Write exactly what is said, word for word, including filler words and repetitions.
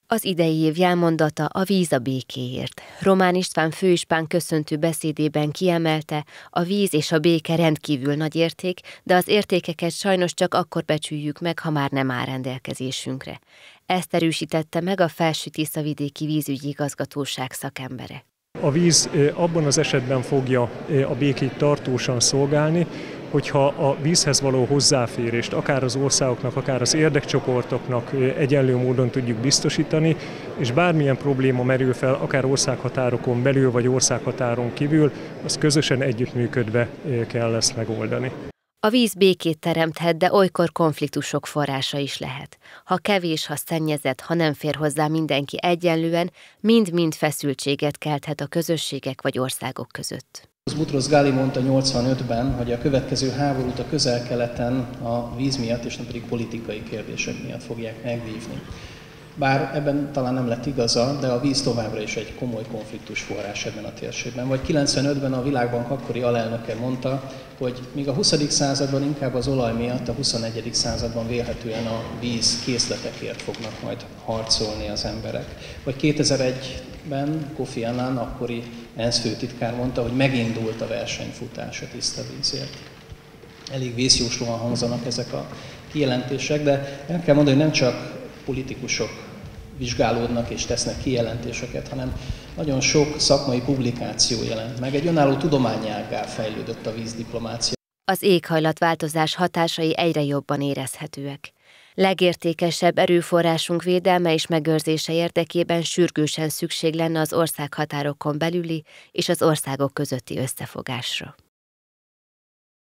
Az idei év jelmondata a víz a békéért. Román István főispán köszöntő beszédében kiemelte, a víz és a béke rendkívül nagy érték, de az értékeket sajnos csak akkor becsüljük meg, ha már nem áll rendelkezésünkre. Ezt erősítette meg a Felső-Tiszavidéki Vízügyi Igazgatóság szakembere. A víz abban az esetben fogja a békét tartósan szolgálni, hogyha a vízhez való hozzáférést akár az országoknak, akár az érdekcsoportoknak egyenlő módon tudjuk biztosítani, és bármilyen probléma merül fel, akár országhatárokon belül vagy országhatáron kívül, azt közösen együttműködve kell ezt megoldani. A víz békét teremthet, de olykor konfliktusok forrása is lehet. Ha kevés, ha szennyezett, ha nem fér hozzá mindenki egyenlően, mind-mind feszültséget kelthet a közösségek vagy országok között. Boutros Ghali mondta nyolcvanötben, hogy a következő háborút a Közel-Keleten a víz miatt, és nem pedig politikai kérdések miatt fogják megvívni. Bár ebben talán nem lett igaza, de a víz továbbra is egy komoly konfliktus forrás ebben a térségben. Vagy kilencvenötben a Világbank akkori alelnöke mondta, hogy míg a huszadik században inkább az olaj miatt, a huszonegyedik században vélhetően a víz készletekért fognak majd harcolni az emberek. Vagy kétezer-egyben Kofi Annan, akkori ENSZ főtitkár mondta, hogy megindult a versenyfutás a tiszta vízért. Elég vészjóslóan hangzanak ezek a kijelentések, de el kell mondani, hogy nem csak politikusok vizsgálódnak és tesznek kijelentéseket, hanem nagyon sok szakmai publikáció jelent meg. Egy önálló tudományággá fejlődött a vízdiplomácia. Az éghajlatváltozás hatásai egyre jobban érezhetőek. Legértékesebb erőforrásunk védelme és megőrzése érdekében sürgősen szükség lenne az országhatárokon belüli és az országok közötti összefogásra.